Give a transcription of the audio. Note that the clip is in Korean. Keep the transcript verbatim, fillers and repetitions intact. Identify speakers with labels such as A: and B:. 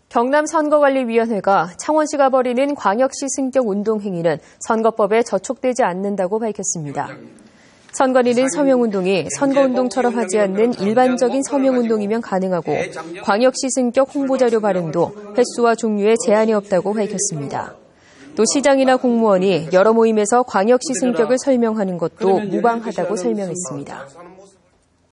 A: 경남선거관리위원회가 창원시가 벌이는 광역시 승격 운동 행위는 선거법에 저촉되지 않는다고 밝혔습니다. 선관위는 서명운동이 선거운동처럼 하지 않는 일반적인 서명운동이면 가능하고 광역시 승격 홍보자료 발행도 횟수와 종류에 제한이 없다고 밝혔습니다. 또 시장이나 공무원이 여러 모임에서 광역시 승격을 설명하는 것도 무방하다고 설명했습니다.